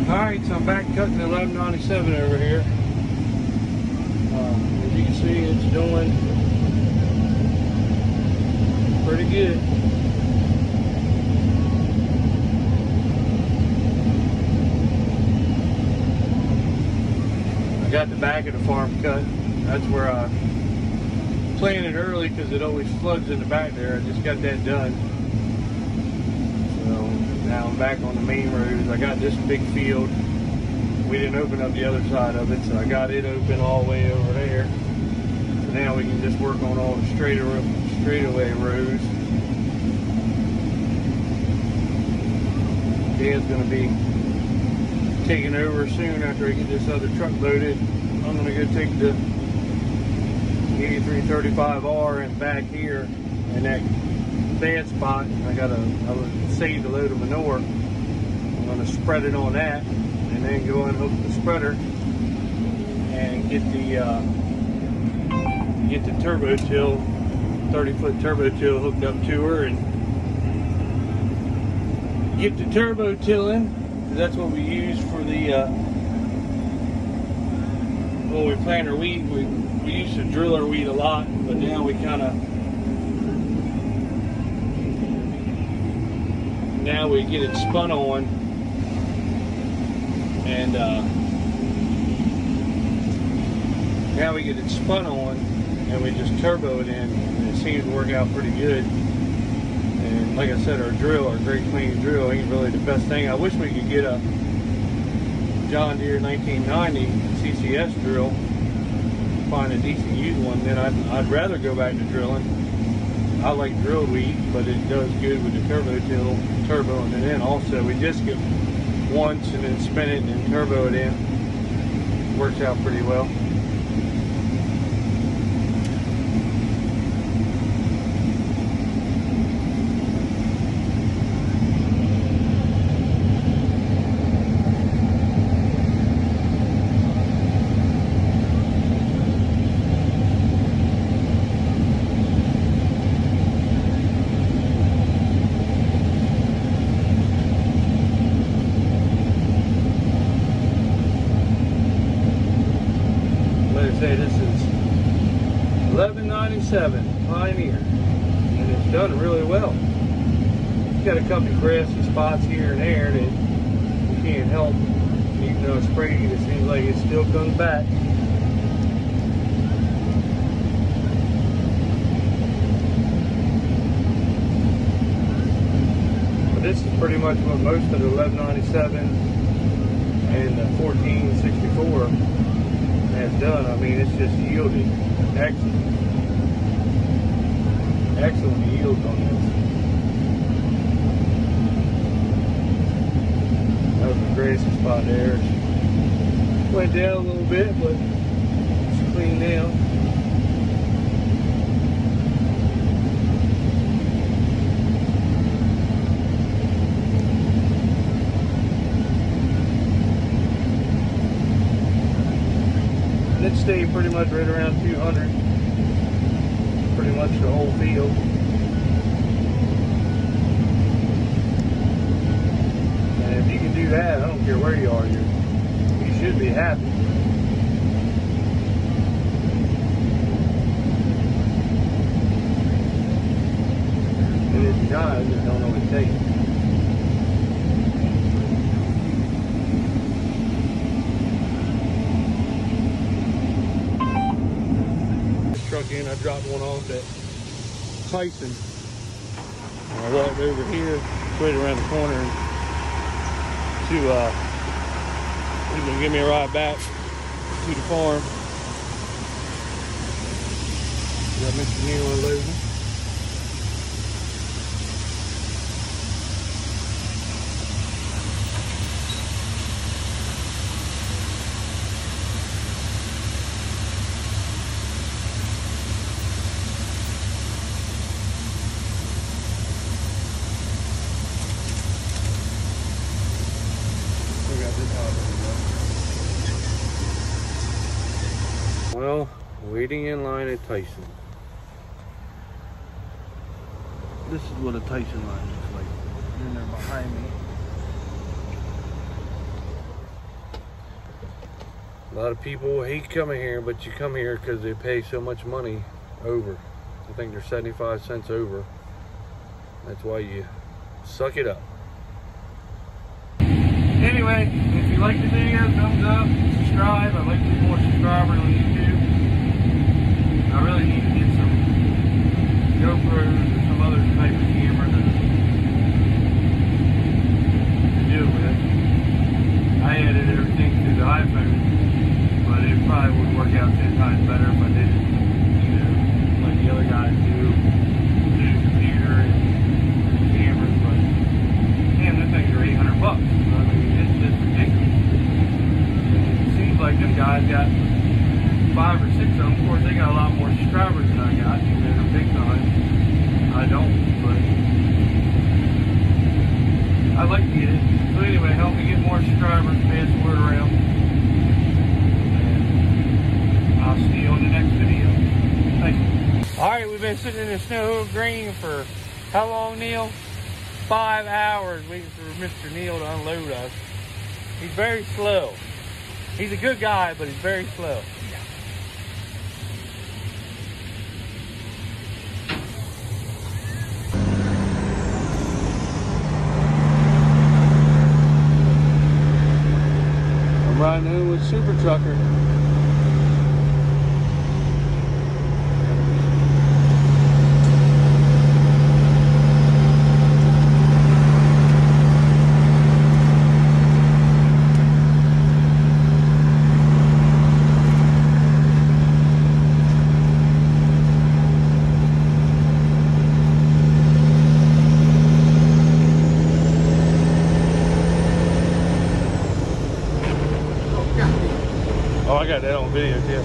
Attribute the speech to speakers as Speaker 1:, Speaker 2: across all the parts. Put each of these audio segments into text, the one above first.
Speaker 1: Alright, so I'm back cutting the 1197 over here. As you can see, it's doing pretty good. I got the back of the farm cut. That's where I planted early because it always floods in the back there. I just got that done. So now I'm back on the main roads. I got this big field. We didn't open up the other side of it, so I got it open all the way over there. So now we can just work on all the straightaway roads. Dad's going to be taking over soon after I get this other truck loaded. I'm going to go take the 8335R and back here in that bad spot. I saved a load of manure. I'm going to spread it on that and then go and hook the spreader and get the turbo till, 30-foot turbo till hooked up to her and get the turbo tilling. That's what we use for the when we plant our wheat. We used to drill our wheat a lot, but now we kind of get it spun on, and now we get it spun on, and we just turbo it in, and it seems to work out pretty good. And like I said, our Great Plains drill ain't really the best thing. I wish we could get a John Deere 1990 CCS drill, find a decent used one. Then I'd rather go back to drilling. I like drilled wheat, but it does good with the turbo and then also we just get once and then spin it and then turbo it in. Works out pretty well. Say this is 1197 Pioneer, and it's done really well. It's got a couple of grassy spots here and there that you can't help. Even though it's sprayed, it seems like it still comes back. But this is pretty much what most of the 1197 and the 1464 has done. I mean, it's just yielded excellent yields on this. That was the grassy spot there. Went down a little bit, but it's clean now. It stayed pretty much right around 200, pretty much the whole field. And if you can do that, I don't care where you are, you should be happy. And if you're not, I just don't know what to tell you. In, I dropped one off at Tyson. And I walked over here, straight around the corner, to he's gonna give me a ride back to the farm. Got Mr. Neal unloading. Well, waiting in line at Tyson. This is what a Tyson line looks like. And they're behind me. A lot of people hate coming here, but you come here because they pay so much money over. I think they're 75 cents over. That's why you suck it up. Anyway, if you like the video, thumbs up, subscribe. I'd like to get more subscribers on YouTube. I really need to get some GoPros or some other type of camera to do it with. I edit everything through the iPhone, but it probably would work out 10 times better if I did it, you know, like the other guys do the computer and cameras. But damn, them things are $800 bucks. I mean, it's just ridiculous. It seems like them guys got 5 or 6 of them. Of course, they got a lot more subscribers than I got. You know, they're big time. I don't, but I'd like to get it. So anyway, help me get more subscribers, pass the word around. And I'll see you on the next video. Thank you. Alright, we've been sitting in the snow green for how long, Neil? 5 hours waiting for Mr. Neil to unload us. He's very slow. He's a good guy, but he's very slow. I'm riding in with Super Trucker. Oh, I got that on video too.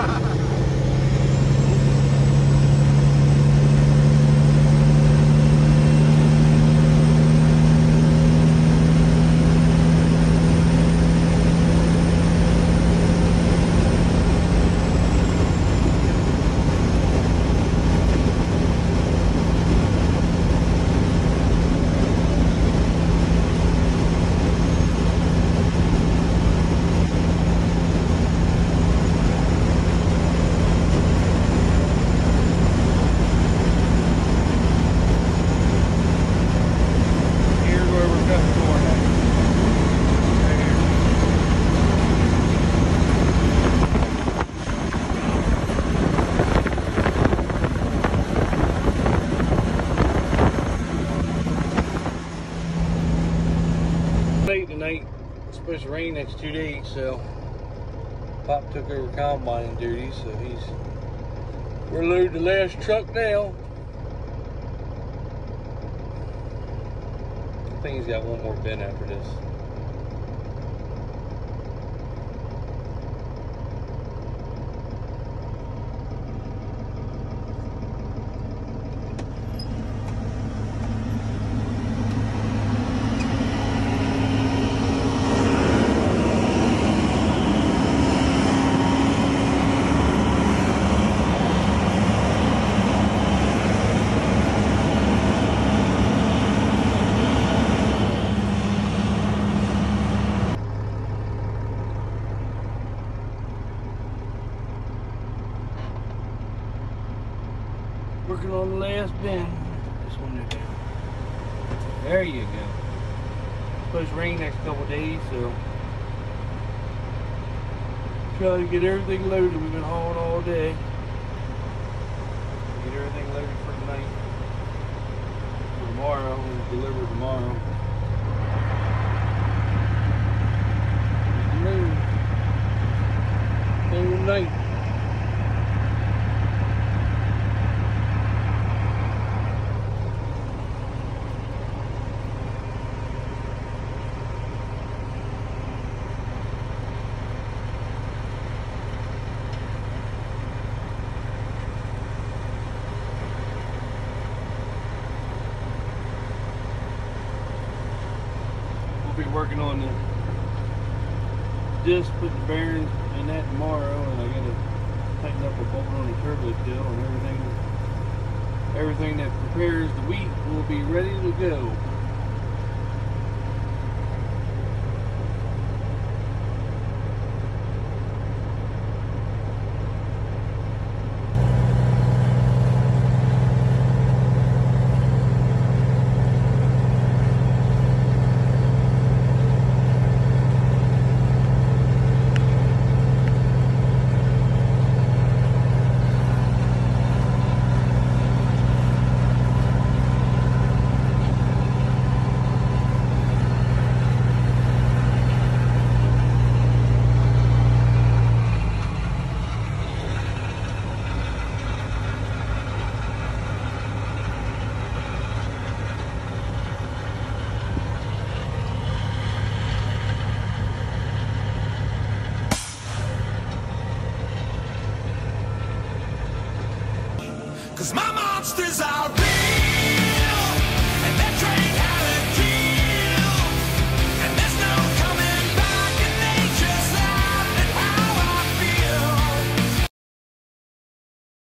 Speaker 1: Tonight it's supposed to rain next 2 days, so Pop took over combining duty, so we're loading the last truck now. I think he's got one more bin after this. Working on the last bin. This one there down. There you go. It's supposed to rain next couple days, so trying to get everything loaded. We've been hauling all day. Get everything loaded for tonight. For tomorrow, we'll deliver tomorrow. Moon night. Be working on the disc, put the bearings in that tomorrow, and I gotta tighten up a bolt on the turbo still, and everything that prepares the wheat will be ready to go.
Speaker 2: desire.